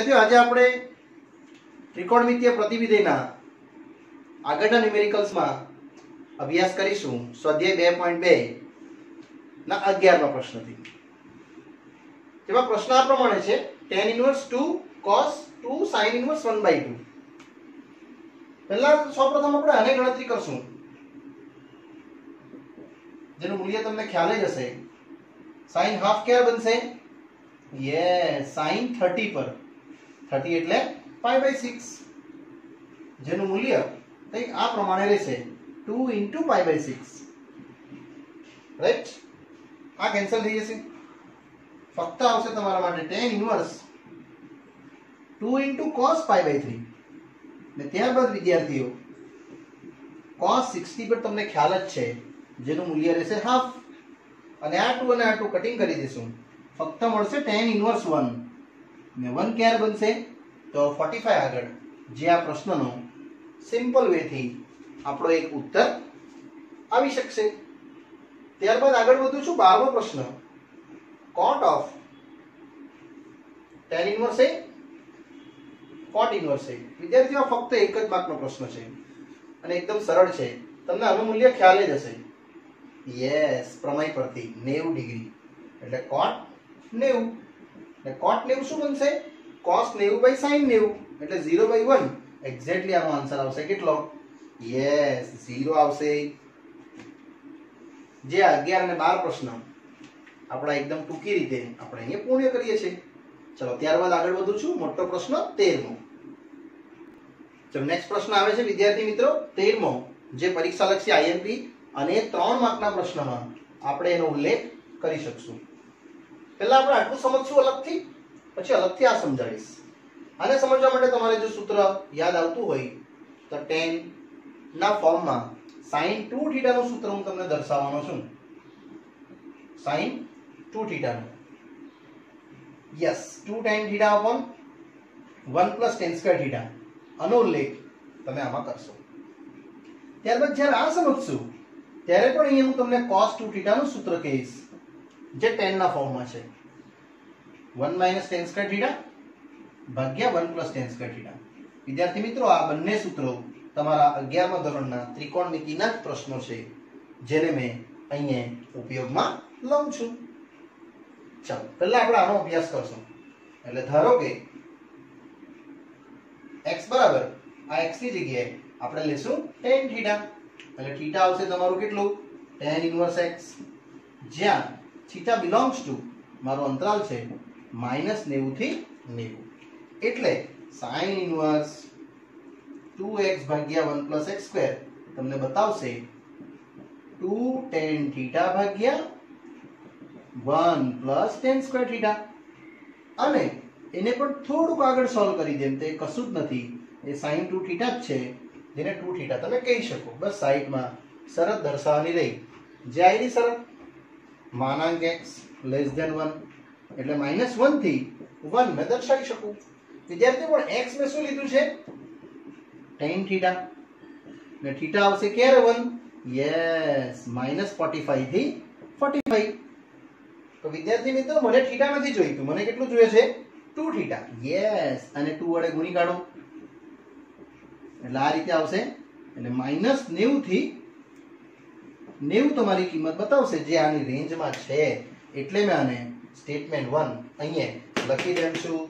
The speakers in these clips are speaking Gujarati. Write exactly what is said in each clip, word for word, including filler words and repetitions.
આજે આપણે ત્રિકોણમિતીય પ્રતિવિધિના આગળના ન્યુમેરિકલ્સમાં અભ્યાસ કરીશું સ્વાધ્યાય બે પોઈન્ટ બે ના અગિયારમા પ્રશ્નથી. જેમાં પ્રશ્ન આ પ્રમાણે છે tan inverse two cos two sin inverse one by two. પહેલા સૌપ્રથમ આપણે આને ગણતરી કરશું જેનું મૂલ્ય તમને ખ્યાલ જ હશે. sin હાફ ક્યાં બનશે? યસ, sin થર્ટી પર. થર્ટી એટલે પાઈ બાય સિક્સ, જેનું મૂલ્ય કંઈક આ પ્રમાણે રહેશે two into pi by six. Right, આ કેન્સલ થઈ જશે. ફક્ત આવશે તમારા માટે tan inverse two into cos pi by three. ને ત્યારબાદ વિદ્યાર્થીઓ cos સિક્સટી પર તમને ખ્યાલ જ છે જેનું મૂલ્ય રહેશે હાફ. અને આ ટુ અને આ ટુ કટિંગ કરી દઈશું. ફક્ત મળશે tan ઇન્વર્સ વન. ને વન ક્યારે બનશે? તો ફોર્ટી ફાઈવ આગળ, જે આ પ્રશ્નનો સિમ્પલ વે થી આપણો એક ઉત્તર આવી શકશે. ત્યારબાદ આગળ વધું છું. બારમો પ્રશ્ન, cot of tan inverse A cot inverse A. વિદ્યાર્થીઓ ફક્ત એક જ માર્કનો પ્રશ્ન છે અને એકદમ સરળ છે. તમને આનું મૂલ્ય ખ્યાલ જ હશે. યસ, પ્રમેય પરથી નેવું ડિગ્રી એટલે cot નેવું. ને cot નેવું શું બનશે? cos નેવું બાય sin નેવું એટલે ઝીરો બાય વન. એક્ઝેક્ટલી આનો આન્સર આવશે કેટલો? યસ, ઝીરો આવશે. જે અગિયાર અને બાર પ્રશ્ન આપણા એકદમ ટૂંકી રીતે આપણે અહીંયા પૂર્ણ કરીએ છીએ. ચલો ત્યારબાદ આગળ વધું છું. મોટો પ્રશ્ન તેરમો. ચલો નેક્સ્ટ પ્રશ્ન આવે છે વિદ્યાર્થી મિત્રો તેરમો, જે પરીક્ષાલક્ષી આઈએમપી અને ત્રણ માર્કના પ્રશ્નમાં આપણે એનો ઉલ્લેખ કરી શકશું. પહેલા આપણે આટલું સમજશું અલગથી, પછી અલગથી આ સમજાવીશ. આને સમજવા માટે તમારે જો સૂત્ર યાદ આવતું હોય તો tan ના ફોર્મમાં sin ટુ થીટા નું સૂત્ર હું તમને દર્શાવવાનો છું. sin ટુ થીટા નું yes two tan theta upon one plus tan square theta, આનો ઉલ્લેખ તમે આમાં કરશો. ત્યારબાદ જ્યારે આ સમજશું ત્યારે પણ અહીંયા હું તમને cos ટુ થીટા નું સૂત્ર કહીશ, જે tan ના ફોર્મમાં છે. One minus tan square theta ભાગ્યા one plus tan square theta. વિદ્યાર્થી મિત્રો આ બંને સૂત્રો તમારા અગિયારમા ધોરણના ત્રિકોણમિતિના જ પ્રશ્નો છે, જેને મેં અહીંયા ઉપયોગમાં લઉં છું. ચાલો પહેલા આપણે આનો અભ્યાસ કરશું. એટલે ધારો કે x બરાબર આ x ની જગ્યાએ આપણે લેશું tan થીટા. એટલે થીટા આવશે તમારું કેટલું? tan ઇન્વર્સ x, જ્યાં થીટા બિલોંગ્સ ટુ મારો અંતરાલ છે માઇનસ નેવું થી નેવું. એટલે sin ઇન્વર્સ ટુ એક્સ ભાગ્યા વન પ્લસ એક્સ સ્ક્વેર તમને બતાવશે ટુ tan થીટા ભાગ્યા one plus tan square theta. અને એને પણ થોડુંક આગળ સોલ્વ કરી દેમ તો એ કશું જ નથી, એ sin ટુ થીટા જ છે, જેને ટુ થીટા તમે કહી શકો. બસ સાઈડમાં શરત દર્શાવવાની રહી. જે આઈડી શરત માનાંક x લેસ ધેન વન એટલે માઇનસ વન થી વન મેં દર્શાવી શકું. વિદ્યાર્થી પણ x મેં શું લીધું છે? tan theta. ને થીટા આવશે ક્યારે one? Yes, minus forty five થી ફોર્ટી ફાઈવ. તો વિદ્યાર્થી મિત્રો મને થીટા નથી જોઈતું, મને કેટલું જોઈએ છે? Two theta. યસ, અને ટુ વડે ગુણી કાઢો એટલે આ રીતે આવશે. એટલે માઇનસ નેવું થી નેવું તમારી કિંમત બતાવશે, જે આની રેન્જમાં છે. એટલે મેં આને સ્ટેટમેન્ટ વન અહીંયા લખી દઉં છું.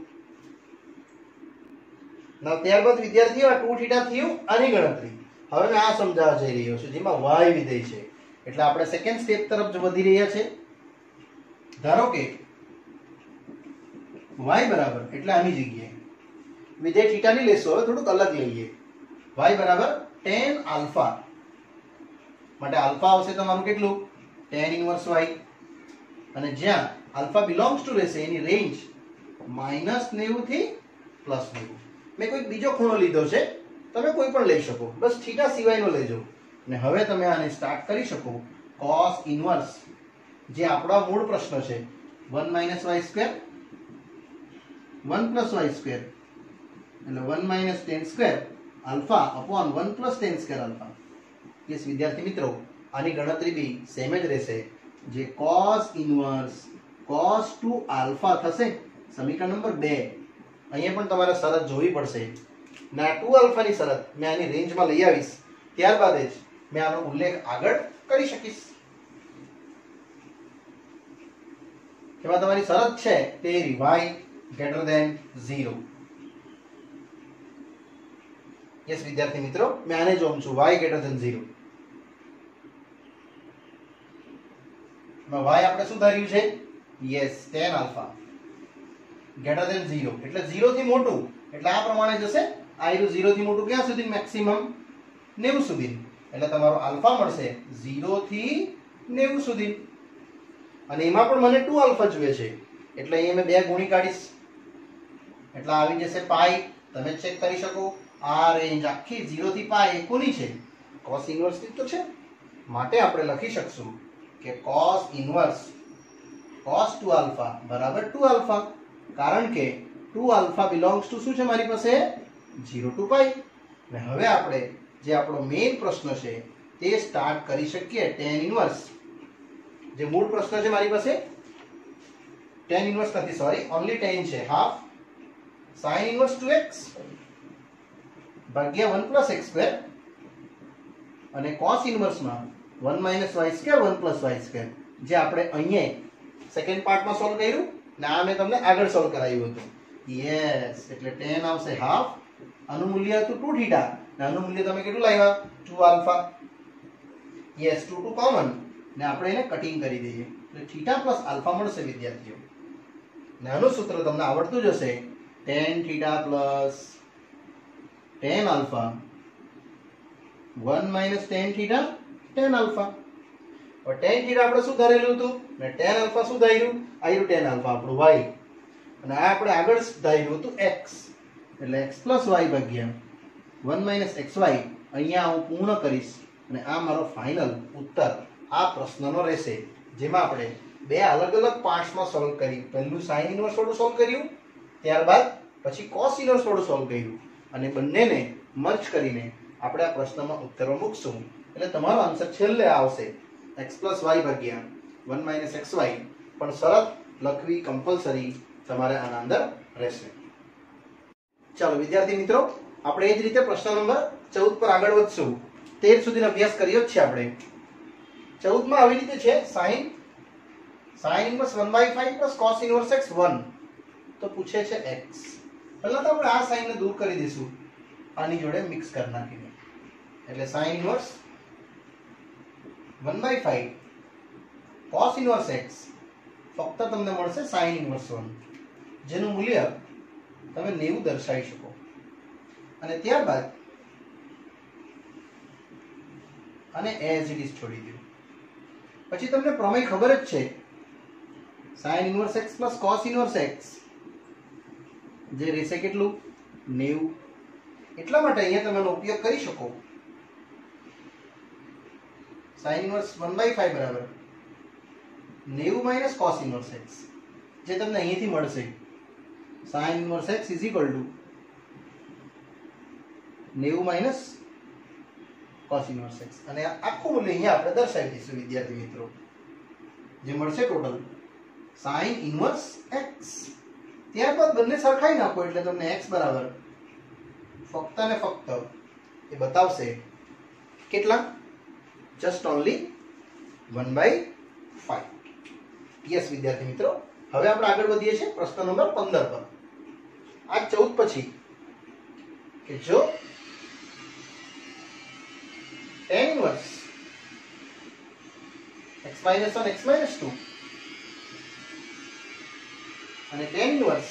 ત્યારબાદ વિદ્યાર્થીઓ આ ટુ થીટા થયું આની ગણતરી. હવે મેં આ સમજાવવા જઈ રહ્યો છું, જેમાં y વિધેય છે. એટલે આપણે સેકન્ડ સ્ટેપ તરફ વધી રહ્યા છે. ધારો કે y બરાબર એટલે આની જગ્યાએ વિધેય થીટા ની લેશો. હવે થોડુંક અલગ લઈએ. y બરાબર tan આલ્ફા માટે આલ્ફા આવશે તમારું કેટલું? tan inverse y. અને જ્યાં આલ્ફા બિલોંગ્સ ટુ રહેશે એની રેન્જ માઇનસ નેવું થી પ્લસ નેવું. મેં કોઈ બીજો ખૂણો લીધો છે, તમે કોઈ પણ લઈ શકો, બસ થીટા સિવાયનો લેજો. અને હવે તમે આને સ્ટાર્ટ કરી શકો cos ઇન્વર્સ, જે આપણો મૂળ પ્રશ્ન છે, one minus y square one plus y square એટલે one minus tan square alpha upon one plus tan square alpha. Yes વિદ્યાર્થી મિત્રો, આની ગણતરી બી સેમ જ રહેશે. જે cos inverse cos two alpha થશે, સમીકરણ નંબર બે. અહીંયા પણ તમારે શરત જોવી પડશે ને આ ટુ આલ્ફાની શરત મેં આની રેન્જમાં લઈ આવીશ, ત્યારબાદ જ મેં આનો ઉલ્લેખ આગળ કરી શકીશ. એમાં તમારી શરત છે તે y greater than zero. Yes વિદ્યાર્થી મિત્રો, મેં આને જોઉં છું y greater than zero. y આપણે શું ધાર્યું છે? Yes tan alpha greater than zero, એટલે ઝીરો થી મોટું, એટલે આ પ્રમાણે જશે. આ રહ્યું ઝીરો થી મોટું ક્યાં સુધી? મેક્સિમમ નેવું સુધી. એટલે તમારો આલ્ફા મળશે ઝીરો થી નેવું સુધી. અને એમાં પણ મને ટુ આલ્ફા જોઈએ છે, એટલે અહીંયા મેં બે ગુણી કાઢીશ, એટલે આવી જશે પાઈ. તમે ચેક કરી શકો આ રેન્જ આખી ઝીરો થી પાઈ એ કોની છે? cos ઇન્વર્સ ની તો છે. માટે આપણે લખી શકશું કે cos inverse cos two alpha બરાબર ટુ આલ્ફા, કારણ કે ટુ આલ્ફા બિલોંગ્સ ટુ શું છે મારી પાસે? Zero two pi. અને હવે આપણે જે આપણો મેઇન પ્રશ્ન છે તે સ્ટાર્ટ કરી શકીએ. tan ઇન્વર્સ જે મૂળ પ્રશ્ન છે મારી પાસે, tan ઇન્વર્સ નથી, સોરી, ઓન્લી tan છે. Half sin inverse two x ભાગ્યા વન પ્લસ એક્સ સ્ક્વેર, અને cos ઇન્વર્સમાં one minus y square one plus y square, જે આપણે અહીંયા સેકન્ડ પાર્ટમાં સોલ્વ કર્યું ને આ મેં તમને આગળ સોલ્વ કરાવ્યું હતું. યસ, એટલે tan આવશે હાફ, આનું મૂલ્ય હતું ટુ થીટા ને આનું મૂલ્ય તમે કેટલું લાવ્યા? Two alpha. Yes, two two common ને આપણે એને કટિંગ કરી દઈએ એટલે થીટા પ્લસ આલ્ફા મળશે વિદ્યાર્થીઓ. ને આનું સૂત્ર તમને આવડતું જ હશે, tan theta plus tan alpha one minus tan theta tan alpha. હવે tan થીટા આપણે શું ધારેલું હતું ને tan આલ્ફા શું ધાર્યું? આયરું tan આલ્ફા આપણું y, અને આ આપણે આગળ ધાર્યું હતું x, એટલે x પ્લસ y ભાગ્યા વન માઇનસ એક્સ વાય. અહીંયા હું પૂર્ણ કરીશ અને આ મારો ફાઇનલ ઉત્તર આ પ્રશ્નનો રહેશે, જેમાં આપણે બે અલગ અલગ પાર્ટ્સમાં સોલ્વ કરી. પહેલું સાઇન ઇન્વર્સ વાળું સોલ્વ કર્યું, ત્યારબાદ પછી કોસ ઇન્વર્સ વાળું સોલ્વ કર્યું, અને બંનેને મર્જ કરીને આપણે આ પ્રશ્નમાં ઉત્તરો મૂકશું. એટલે તમારો આન્સર છેલ્લે આવશે x પ્લસ વાય ભાગ્યા વન માઇનસ એક્સ વાય. પણ શરત લખવી કમ્પલસરી તમારે આના અંદર રહેશે. ચાલો વિદ્યાર્થી મિત્રો, આપણે એ જ રીતે પ્રશ્ન નંબર ચૌદ પર આગળ વધશું. તેર સુધીનો અભ્યાસ કર્યો જ છે આપણે. ચૌદ માં આવી રીતે છે sin sin inverse one by five plus cos inverse x one. તો પૂછે છે x. પહેલા તો આપણે આ સાઈન ને દૂર કરી દઈશું, આની જોડે મિક્સ કરી નાખીને. એટલે sin inverse one by five cos inverse x ફક્ત તમને મળશે sin ઇન્વર્સ વન, જેનું મૂલ્ય તમે નેવું દર્શાવી શકો. અને ત્યારબાદ અને એઝ ઇટ ઇઝ છોડી દો. પછી તમને પ્રમેય ખબર જ છે, sin inverse x plus cos inverse x જે રહેશે કેટલું? નેવું. એટલા માટે અહીંયા તમે એનો ઉપયોગ કરી શકો. sin inverse one by five બરાબર નેવું માઇનસ cos ઇન્વર્સ x, જે તમને અહીંયાથી મળશે. sin inverse x is equal to નેવું માઇનસ cos ઇન્વર્સ x, અને આખું મૂલ્ય અહીંયા આપણે દર્શાવી દઈશું વિદ્યાર્થી મિત્રો. જે મળશે ટોટલ sin ઇન્વર્સ x. ત્યારબાદ બંને સરખાઈ નાખો એટલે તમને x બરાબર ફક્ત ને ફક્ત એ બતાવશે કેટલા? Just only one by five. Yes વિદ્યાર્થી મિત્રો, હવે આપણે આગળ વધીએ છીએ પ્રશ્ન નંબર પંદર પર. આ ચૌદ પછી કે જો tan inverse x minus one x minus two અને tan inverse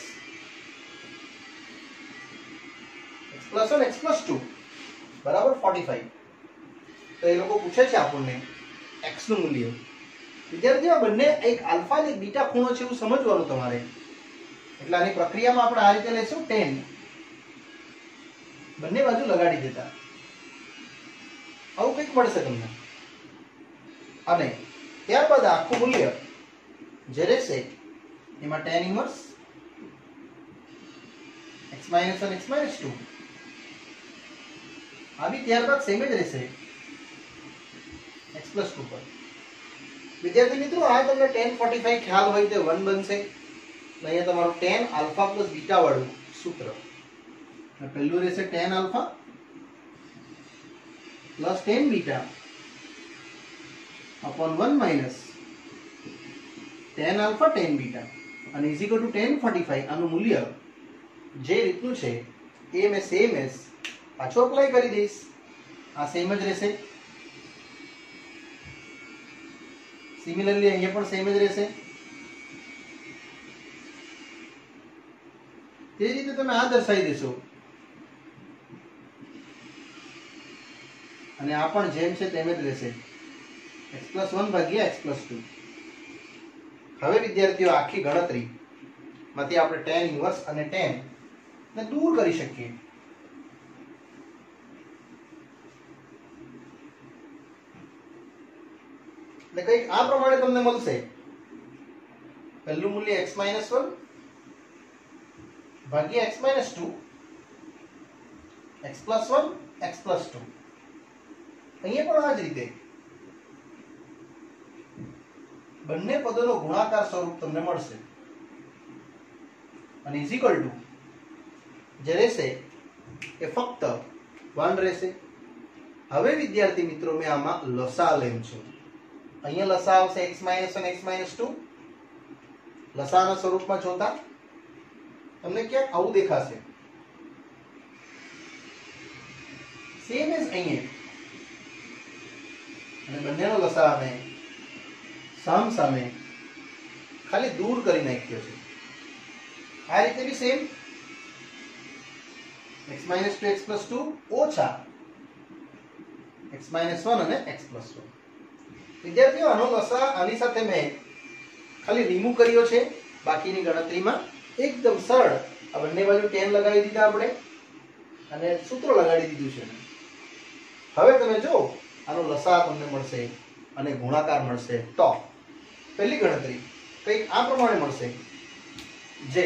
x plus one x plus two બરાબર forty-five. તો એ લોકો પૂછે છે આપણને x નું મૂલ્ય. વિદ્યાર્થીઓ બંને એક આલ્ફા અને બીટા ખૂણો છે એવું સમજવાનું તમારે. એટલે આની પ્રક્રિયામાં આપણે આ રીતે લેશું tan, બંને બાજુ લગાડી દેતા આવું કંઈક મળશે તમને. અને ત્યારબાદ આખું મૂલ્ય જે રહેશે એમાં tan inverse x minus one x minus two આ બી ત્યારબાદ સેમ જ રહેશે x plus two પર. વિદ્યાર્થી મિત્રો, આ તમને tan forty-five ખ્યાલ હોય તે વન બનશે. અહીંયા તમારું tan આલ્ફા પ્લસ બીટા વાળું सूत्र पहलू रहेशे tan alpha plus tan beta upon one minus tan alpha tan beta અને is equal to tan forty five આનું મૂલ્ય જે રીતનું છે એ મેં સેમ એસ પાછો અપ્લાય કરી દઈશ. આ સેમ જ રહેશે. સિમિલરલી અહીંયા પણ સેમ જ રહેશે. તે રીતે તમે આ દર્શાવી દેશો અને આ પણ જેમ છે તેમ જ રહેશે. x પ્લસ વન ભાગ્યા x પ્લસ ટુ. હવે વિદ્યાર્થીઓ આખી ગણતરી માંથી આપણે tan ઇન્વર્સ અને tan ને દૂર કરી શકીએ. એટલે કંઈક આ પ્રમાણે તમને મળશે. પહેલું મૂલ્ય x માઇનસ વન ભાગ્યા x minus two x plus one x plus two. અહીંયા પણ આ જ રીતે બંને પદોનો ગુણાકાર સ્વરૂપ તમને મળશે અને ઇઝ ઇક્વલ ટુ જે રહેશે એ ફક્ત વન રહેશે. હવે વિદ્યાર્થી મિત્રો મેં આમાં લસા લેમ છું. અહીંયા લસા આવશે x minus one x minus two. લસાના સ્વરૂપમાં જોતા તમને ક્યાંક આવું દેખાશે. સેમ એઝ અહીંયા અને બંનેનો લસા અમે સામ સામે ખાલી દૂર કરી નાખ્યો છે. આ રીતે be same x minus two x plus two ઓછા x માઇનસ વન અને x પ્લસ વન. વિદ્યાર્થીઓ આનો લસા આની સાથે મેં ખાલી રિમૂવ કર્યો છે. બાકીની ગણતરીમાં એકદમ સરળ આ બંને બાજુ ટેન લગાવી દીધા આપણે અને સૂત્રો લગાડી દીધું છે. હવે તમે જો આનો લસા તમને મળશે અને ગુણાકાર મળશે તો પહેલી ગણતરી કંઈક આ પ્રમાણે મળશે જે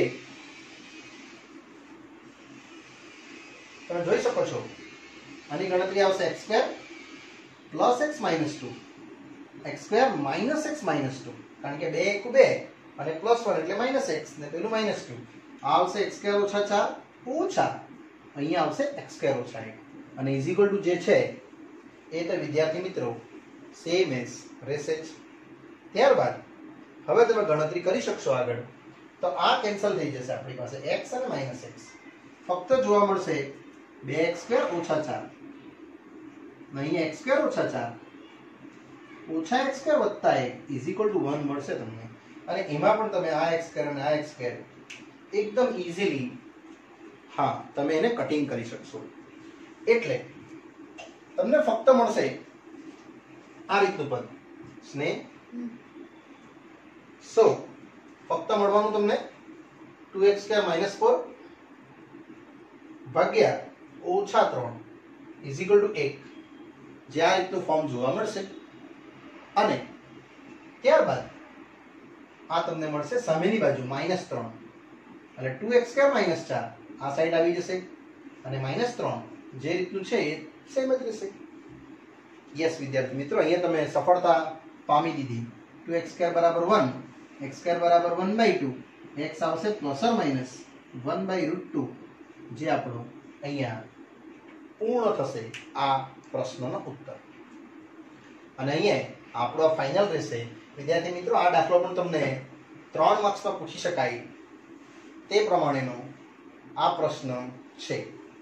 તમે જોઈ શકો છો. આની ગણતરી આવશે x square plus x minus two x square minus x minus two કારણ કે બે એક બે અને પ્લસ વન એટલે માઇનસ x ને પેલું માઇનસ ટુ. આ આવશે x સ્ક્વેર ઓછા ચાર ઓછા અહીંયા આવશે x સ્ક્વેર ઓછા એક અને ઇઝ ઇક્વલ ટુ જે છે એ તો વિદ્યાર્થી મિત્રો સેમ એઝ રહેશે જ. ત્યારબાદ હવે તમે ગણતરી કરી શકશો આગળ તો આ કેન્સલ થઈ જશે. આપણી પાસે x અને માઇનસ x ફક્ત જોવા મળશે બે એક્સ સ્ક્વેર ઓછા ચાર અહીંયા x સ્ક્વેર ઓછા ચાર ઓછા x સ્ક્વેર વત્તા એક ઇઝ ઇક્વલ ટુ વન મળશે તમને. અને એમાં પણ તમે આ x સ્ક્વેર અને આ x સ્ક્વેર એકદમ ઈઝીલી હા તમે એને કટિંગ કરી શકશો. એટલે તમને ફક્ત મળશે આ રીતનું પદ સ્નેહ સો ફક્ત મળવાનું તમને two x square minus four ભાગ્યા ઓછા ત્રણ ઇઝ ઇક્વલ ટુ એક જે આ રીતનું ફોર્મ જોવા મળશે. અને ત્યારબાદ આ તમને મળશે સામેની બાજુ માઇનસ ત્રણ એટલે ટુ એક્સ સ્ક્વેર માઇનસ ચાર આ સાઈડ આવી જશે અને માઇનસ ત્રણ જે રીતનું છે એ સેમ જ રહેશે. યસ વિદ્યાર્થી મિત્રો અહીંયા તમે સફળતા પામી દીધી. ટુ એક્સ સ્ક્વેર બરાબર વન એક્સ સ્ક્વેર બરાબર વન બાય ટુ એક્સ આવશે plus or minus one by root two જે આપણો અહીંયા પૂર્ણ થશે આ પ્રશ્નનો ઉત્તર. અને અહીંયા આપણો ફાઇનલ રહેશે. વિદ્યાર્થી મિત્રો આ દાખલો પણ તમને ત્રણ માર્ક્સમાં પૂછી શકાય તે પ્રમાણેનો આ પ્રશ્ન છે.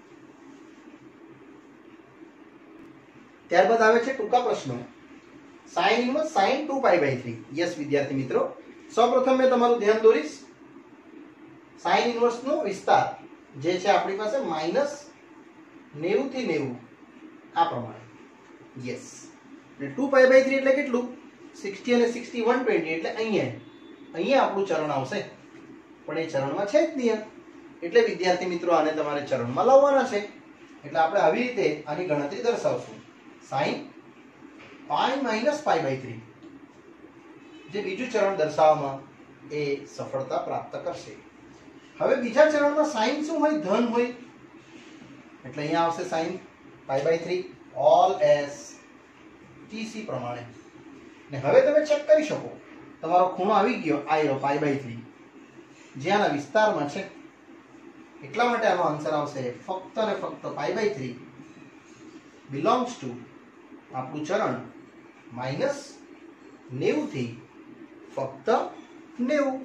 ત્યારબાદ આવે છે ટૂંકા પ્રશ્નો. Sine inverse sine two pi by three. Yes વિદ્યાર્થી મિત્રો સૌપ્રથમ મેં તમારું ધ્યાન દોરીશ સાઇન ઇન્વર્સ નો વિસ્તાર જે છે આપણી પાસે માઇનસ નેવું થી નેવું આ પ્રમાણે. યસ એટલે ટુ પાઈ બાય થ્રી એટલે કેટલું સિક્સટી અને સિક્સટી વન ટ્વેન્ટી એટલે અહીંયા અહીંયા આપણું ચરણ આવશે પણ એ ચરણમાં છે જ નહીં. એટલે વિદ્યાર્થી મિત્રો આને તમારે ચરણમાં લાવવાના છે. એટલે આપણે આવી રીતે આની ગણતરી દર્શાવશું. Sine pi minus pi by three જે બીજું ચરણ દર્શાવવામાં એ સફળતા પ્રાપ્ત કરશે. હવે બીજા ચરણમાં સાઇન શું હોય ધન હોય એટલે અહીંયા આવશે sine pi by three all S T C પ્રમાણે. ને હવે તમે ચેક કરી શકો તમારો ખૂણો આવી ગયો આયરો પાઈ બાય થ્રી જે આના વિસ્તારમાં છે. એટલા માટે આનો આન્સર આવશે ફક્ત ને ફક્ત pi by three belongs to આપણું ચરણ માઇનસ નેવું થી ફક્ત નેવું.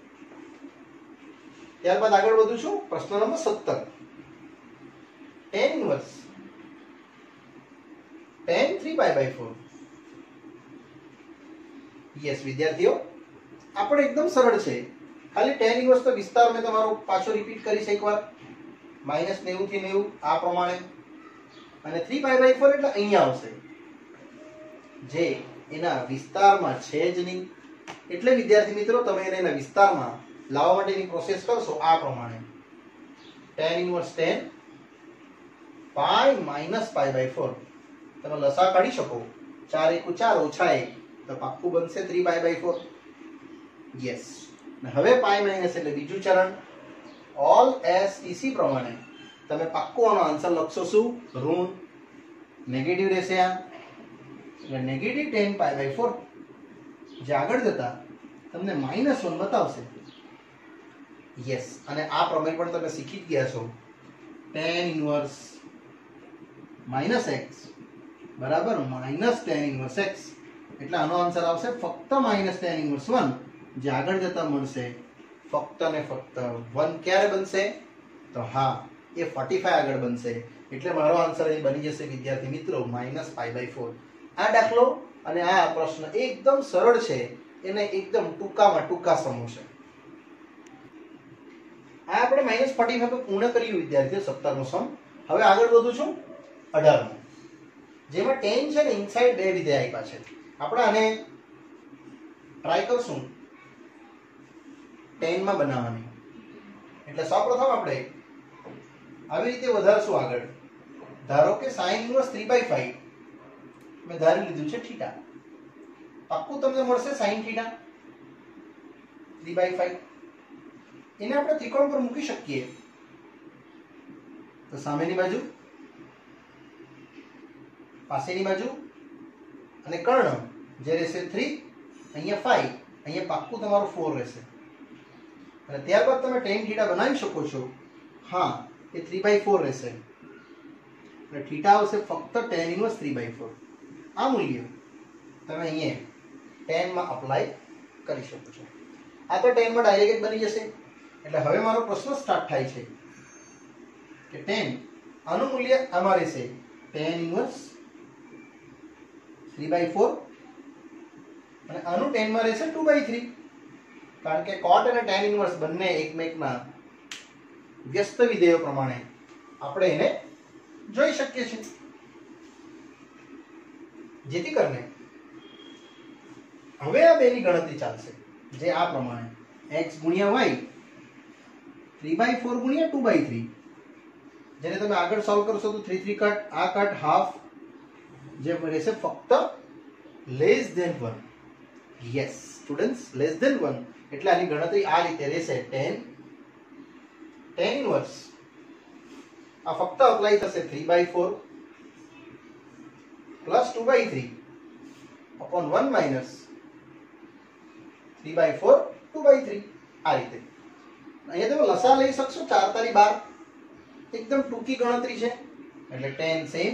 ત્યારબાદ આગળ વધું છું. પ્રશ્ન નંબર સત્તર. tan inverse tan three pi by four. Yes વિદ્યાર્થીઓ, આપણે એકદમ સરળ છે. ખાલી tan ઇન્વર્સ તો વિસ્તાર મેં તમારો પાછો રિપીટ કરીશ એકવાર. માઇનસ નેવું થી નેવું આ પ્રમાણે, અને થ્રી પાઈ બાય ફોર એટલે અહીંયા આવશે, જે એના વિસ્તારમાં છે જ નહીં. એટલે વિદ્યાર્થી મિત્રો તમે એને એના વિસ્તારમાં લાવવા માટેની પ્રોસેસ કરશો આ પ્રમાણે. tan inverse tan pi minus pi by four. તમે લસા કાઢી શકો. ચાર એકુ ચાર ઓછા એક તો પાક્કું બનશે three pi by four. Yes. હવે પાઈ માઇનસ એટલે બીજું ચરણ. ઓલ એસ ટીસી પ્રમાણે તમે પાક્કું આનો આન્સર લખશો શું? ઋણ. નેગેટિવ રહેશે આ, એટલે negative tan pi by four, જે આગળ જતા તમને માઇનસ વન બતાવશે. યસ. અને આ પ્રમેય પણ તમે શીખી જ ગયા છો. tan ઇન્વર્સ માઇનસ એક્સ બરાબર માઇનસ tan ઇન્વર્સ એક્સ, એટલે આનો આન્સર આવશે ફક્ત માઇનસ tan ઇન્વર્સ વન, જે આગળ જતા મળશે ફક્ત ને ફક્ત વન. ક્યારે બનશે? તો હા, એ ફોર્ટી ફાઈવ આગળ બનશે. એટલે મારો આન્સર અહીં બની જશે વિદ્યાર્થી મિત્રો માઇનસ પાઈ બાય ફોર. આ દાખલો અને આ પ્રશ્ન એકદમ સરળ છે, એને એકદમ ટૂંકામાં ટૂંકા સમૂહ છે. આ આપણે માઇનસ ફોર્ટી ફાઈવ પૂર્ણ કર્યું વિદ્યાર્થીઓ, સત્તર નો સમ. હવે આગળ વધું છું અઢાર નો, જેમાં ટેન છે ને ઇનસાઇડ બે વિધેય આપ્યા છે. આપણે આને ટ્રાય કરશું ટેન માં બનાવવાની. એટલે સૌપ્રથમ આપણે આવી રીતે વધારશું આગળ. ધારો કે sine inverse three by five મેં ધારી લીધું છે થીટા. પાક્કું તમને મળશે sine theta three by five. એને આપણે ત્રિકોણ પર મૂકી શકીએ. તો સામેની બાજુ, પાસેની બાજુ અને કર્ણ જે રહેશે થ્રી, અહીંયા ફાઈવ, અહીંયા પાક્કું તમારું ફોર રહેશે. અને ત્યારબાદ તમે ટેન થીટા બનાવી શકો છો. હા, એ થ્રી બાય ફોર રહેશે. એટલે થીટા આવશે ફક્ત tan inverse three by four. આ મૂલ્ય તમે અહીંયા ટેન માં અપ્લાય કરી શકો છો. આ તો ટેન માં ડાયરેક્ટ બની જશે. એટલે હવે મારો પ્રશ્ન સ્ટાર્ટ થાય છે કે ટેન આનું મૂલ્ય આમાં રહેશે tan inverse three by four, અને આનું ટેન માં રહેશે ટુ બાય થ્રી. કારણ કે કોટ અને ટેન ઇન્વર્સ બંને એકમેકના વ્યસ્ત વિધેયો પ્રમાણે આપણે એને જોઈ શકીએ છીએ. જેથી કરીને હવે આ બેની ગણતરી ચાલશે, જે આ પ્રમાણે x ગુણ્યા y થ્રી બાય ફોર ગુણ્યા ટુ બાય થ્રી, જેને તમે આગળ સોલ્વ કરશો તો થ્રી થ્રી કટ, આ કટ હાફ, જે રહેશે ફક્ત less than one. Yes students, less than one. એટલે આની ગણતરી આ રીતે રહેશે. ટેન ટેન ઇન્વર્સ આ ફક્ત અપ્લાય થશે three by four plus two by three upon one minus three by four two by three. આ રીતે અહીંયા તમે લસા લઈ શકશો. ચાર તારી બાર, એકદમ ટૂંકી ગણતરી છે. એટલે tan same,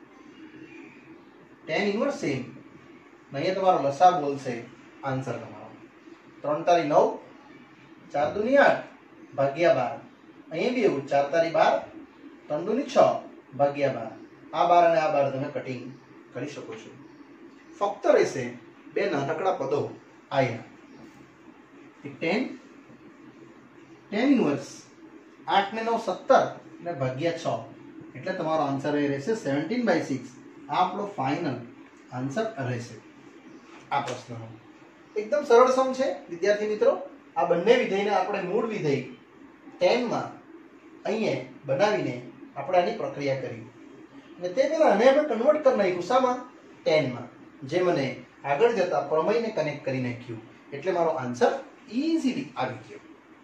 tan inverse same. અહીંયા તમારો લસા બોલશે આન્સર તમારો ત્રણ તારી નવ, ચાર દુની આઠ ભાગ્યા બાર. અહીંયા બી એવું, ચાર તારી બાર, ત્રણ દુની છ ભાગ્યા બાર. આ બાર અને આ બાર તમે કટિંગ કરી શકો છો. ફક્ત રહેશે બે નાનકડા પદો આયા. ટેન ટેન ઇન્વર્સ આઠ ને નવ સત્તર ને ભાગ્યા છ, એટલે તમારો આન્સર એ રહેશે સેવન્ટીન બાય સિક્સ. આ આપણો ફાઇનલ આન્સર રહેશે આ પ્રશ્નનો. એકદમ સરળ સમ છે વિદ્યાર્થી મિત્રો. આ બંને વિધેયને આપણે મૂળ વિધેય ટેન માં અહીંયા બનાવીને આપણે આની પ્રક્રિયા કરી, અને તે પહેલા આને આપણે કન્વર્ટ કરી નાખ્યું શામાં? ટેન માં, જે મને આગળ જતા પ્રમેયને કનેક્ટ કરી નાખ્યું. એટલે મારો આન્સર ઇઝીલી આવી ગયો.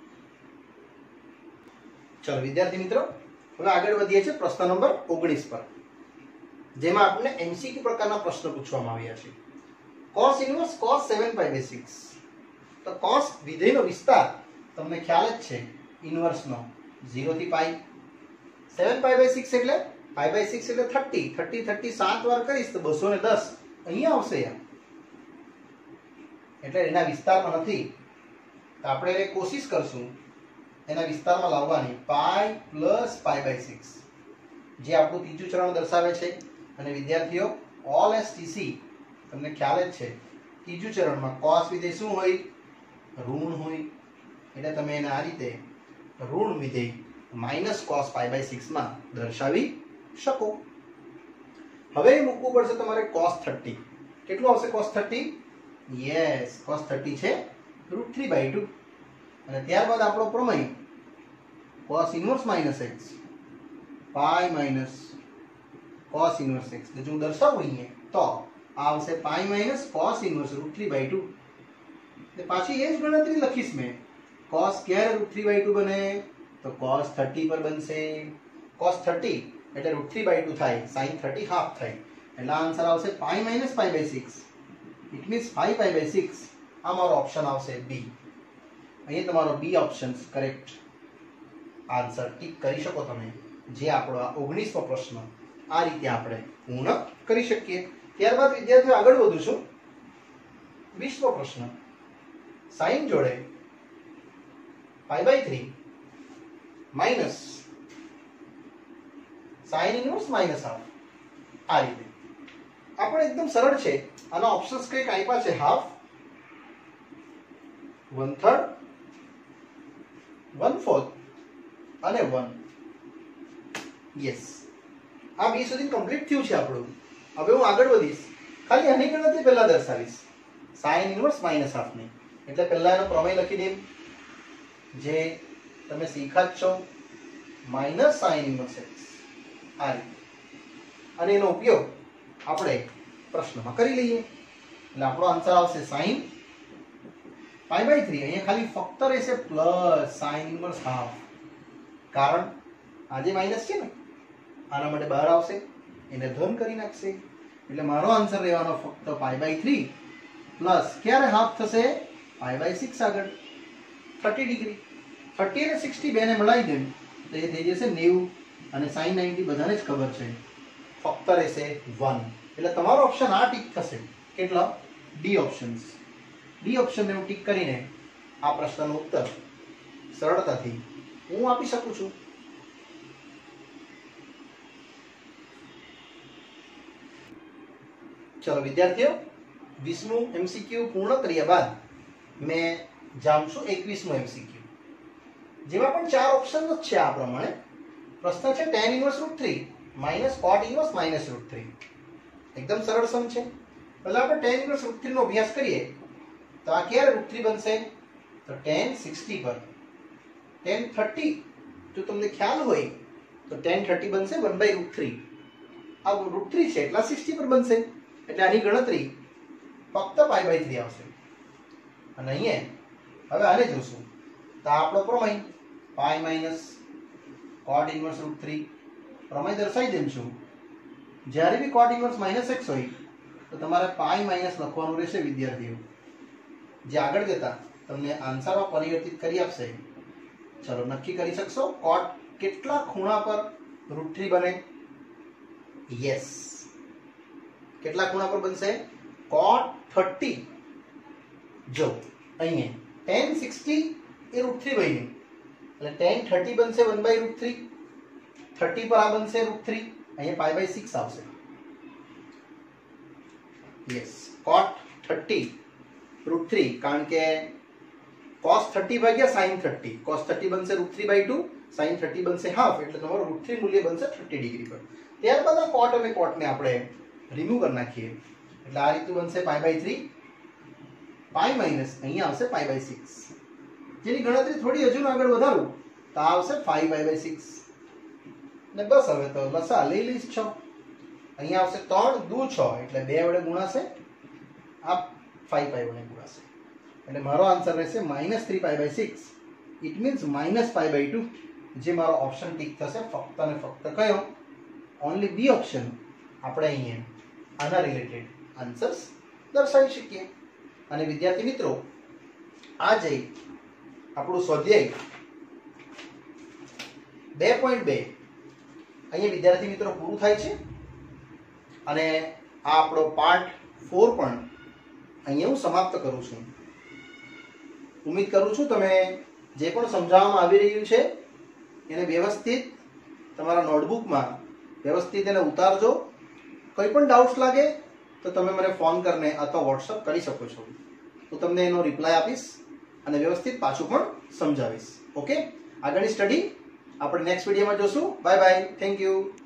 ચલો વિદ્યાર્થી મિત્રો, હવે આગળ વધીએ છીએ પ્રશ્ન નંબર ઓગણીસ પર, જેમાં આપણને એમસીક્યુ પ્રકારના પ્રશ્ન પૂછવામાં આવ્યા છે. cos inverse cos seven pi by six. તો cos વિધેયનો વિસ્તાર તમને ખ્યાલ જ છે ઇન્વર્સનો, ઝીરો થી પાઈ. સેવન પાઈ બાય સિક્સ એટલે પાઈ બાય સિક્સ એટલે થર્ટી. થર્ટી થર્ટી સાત વાર કરીશ તો બસો ને દસ અહીંયા આવશે યાર. એટલે એના વિસ્તારમાં નથી તો આપણે એને કોશિશ કરશું એના વિસ્તારમાં લાવવાની. Pi plus pi by six જે આપણું ત્રીજું ચરણ દર્શાવે છે. અને વિદ્યાર્થીઓ ઓલ એસ ટી સી તમને ખ્યાલ જ છે ત્રીજું ચરણમાં કોસ વિધેય શું હોય? ઋણ હોય. એટલે તમે એને આ રીતે ઋણ વિધેય minus cos pi by six માં દર્શાવી શકો. હવે મૂકવું પડશે તમારે કોસ થર્ટી. કેટલું આવશે cos thirty? Yes, cos thirty છે રૂટ થ્રી બાય ટુ. અને ત્યારબાદ આપણો પ્રમેય cos inverse minus x pi minus cos inverse x. જો હું દર્શાવું અહીંયા તો આ આવશે pi minus cos inverse root three by two. પાછી એ જ ગણતરી લખીશ મેં. કોસ ક્યારે રૂટ થ્રી બાય ટુ બને? તો કોસ થર્ટી પર બનશે. કોસ થર્ટી એટલે રૂટ થ્રી બાય ટુ થાય, સાઇન થર્ટી હાફ થાય. એટલે આન્સર આવશે pi minus pi by six. It means five pi by six. આ મારો ઓપ્શન આવશે બી. અહીંયા તમારો B option correct answer tick કરી શકો તમે. જે આપણો આ ઓગણીસમો પ્રશ્ન આ રીતે આપણે પૂર્ણ કરી શકીએ. ત્યારબાદ વિદ્યાર્થીઓ આગળ વધું છું. વીસમો પ્રશ્ન. સાઇન જોડે pi by three minus sine inverse minus half. આ રીતે આપણે એકદમ સરળ છે. આના ઓપ્શન્સ કંઈક આપ્યા છે. Half, one third, one fourth અને વન. યસ, આ બી સુધી કમ્પ્લીટ થયું છે આપણું. હવે હું આગળ વધીશ. ખાલી આની ગણતરી પહેલા દર્શાવીશ સાઇન ઇન્વર્સ માઇનસ હાફ ની. એટલે પહેલા એનો પ્રમેય લખી દે જે તમે શીખ્યા જ છો. માઇનસ સાઇન ઇન્વર્સ એક્સ આ રીતે. અને એનો ઉપયોગ આપણે પ્રશ્નમાં કરી લઈએ. એટલે આપણો આન્સર આવશે સાઇન પાઈ બાય થ્રી. અહીંયા ખાલી ફક્ત રહેશે પ્લસ સાઇન ઇન્વર્સ હાફ. કારણ આજે માઇનસ છે ને, આના માટે બહાર આવશે, એને ધન કરી નાખશે. એટલે મારો આન્સર રહેવાનો ફક્ત પાઈ બાય થ્રી પ્લસ ક્યારે હાફ થશે? પાઈ બાય સિક્સ આગળ થર્ટી ડિગ્રી. થર્ટી અને સિક્સટી બે ને મળાવી દે તો એ થઈ જશે નેવું. અને સાઇન નાઇન્ટી બધાને જ ખબર છે ફક્ત રહેશે વન. એટલે તમારો ઓપ્શન આ ટીક થશે. કેટલા? D options. ડી ઓપ્શનને હું ટીક કરીને આ પ્રશ્નનો ઉત્તર સરળતાથી હું આપી શકું છું. ચલો વિદ્યાર્થીઓ, વીસમું એમસીક્યુ પૂર્ણ કર્યા બાદ મેં જાઉં છું એકવીસમું એમસીક્યુ. જેમાં પણ ચાર ઓપ્શન જ છે. આ પ્રમાણે પ્રશ્ન છે tan inverse root three minus cot inverse minus root three. એકદમ સરળ સમ છે. પહેલા આપણે tan ઇન્વર્સ રૂટ થ્રી નો અભ્યાસ કરીએ તો આ ક્યારે રૂટ થ્રી બનશે? તો tan સિક્સટી પર. tan થર્ટી જો તમને ખ્યાલ હોય તો tan થર્ટી બનશે વન બાય રૂટ થ્રી. આ રૂટ થ્રી છે એટલે સિક્સટી પર બનશે. એટલે આની ગણતરી ફક્ત પાઈ બાય થ્રી આવશે. અને અહીંયા હવે આને જોશું તો આપણો પ્રમેય pi minus cot inverse root three. પ્રમેય દર્શાવી દેમ છું. જ્યારે B cot inverse minus x હોય તો તમારે પાઈ માઇનસ લખવાનું રહેશે વિદ્યાર્થીઓ. જે આગળ જતા તમને આન્સરમાં પરિવર્તિત કરી આપશે. ચલો નક્કી કરી શકશો cot કેટલા ખૂણા પર રૂટ થ્રી બને? યસ, કેટલા ખૂણા પર બનશે? cot thirty. જો અહીંયા tan સિક્સટી એ રૂટ થ્રી બની એટલે tan થર્ટી બનશે one by root three. Thirty પર આ બનશે રૂટ થ્રી. અહીંયા પાઈ બાય સિક્સ આવશે. Yes, cot thirty root three. કારણ કે cos થર્ટી ભાગ્યા sin થર્ટી. cos થર્ટી બનશે root three by two, sin thirty બનશે હાફ. એટલે તમારું રૂટ થ્રી મૂલ્ય બનશે થર્ટી ડિગ્રી પર. ત્યારબાદ આ cot અને cot ને આપણે રિમૂવ કરી નાખીએ. એટલે આ રીતનું બનશે pi by three. Pi minus અહીંયા આવશે પાઈ બાય સિક્સ. જેની ગણતરી થોડી હજુ આગળ વધારું તો આવશે ફાઈવ પાઈ બાય સિક્સ. ને બસ હવે તો લસા લઈ લઈશ છ. અહીંયા આવશે ત્રણ દુ છ એટલે બે વડે ગુણાશે. આ ફાઈવ પાઈ વડે ગુણાશે. એટલે મારો આન્સર રહેશે minus three pi by six. It means minus pi by two. જે મારો ઓપ્શન ટીક થશે ફક્ત અને ફક્ત કયો? Only B option. આપણે અહીંયા આના રિલેટેડ આન્સર્સ દર્શાવી શકીએ. અને વિદ્યાર્થી મિત્રો, આ જઈ આપણું સ્વાધ્યાય બે પોઈન્ટ બે અહીંયા વિદ્યાર્થી મિત્રો પૂરું થાય છે અને આ આપણો પાર્ટ ફોર પણ અહીંયા હું સમાપ્ત કરું છું. ઉમ્મીદ કરું છું તમે જે પણ સમજાવવામાં આવી રહ્યું છે એને વ્યવસ્થિત તમારા નોટબુકમાં વ્યવસ્થિત એને ઉતારજો. કંઈ પણ ડાઉટ્સ લાગે તો તમે મને ફોન કરીને અથવા વોટ્સઅપ કરી શકો છો, તો તમને એનો રિપ્લાય આપીશ અને વ્યવસ્થિત પાછું પણ સમજાવીશ. ઓકે, આગળની સ્ટડી આપણે નેક્સ્ટ વિડીયોમાં જોશું. Bye bye, thank you.